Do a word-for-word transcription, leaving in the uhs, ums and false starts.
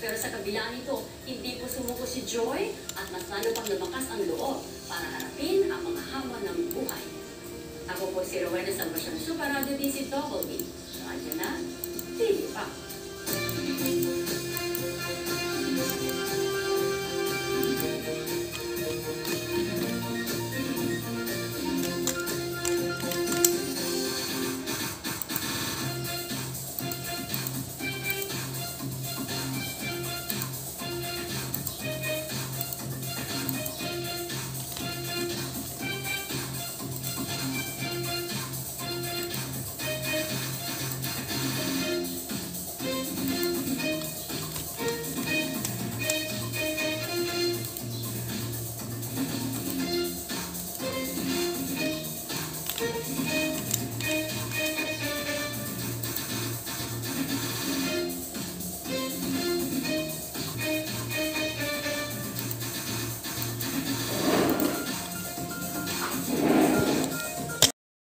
Pero sa kabila nito, hindi po sumuko si Joy at mas lalo pang lumakas ang loob para harapin ang mga hamon ng buhay. Ako po si Rowena Salvacion, Super Radio D C W. Radyo na, T V pa.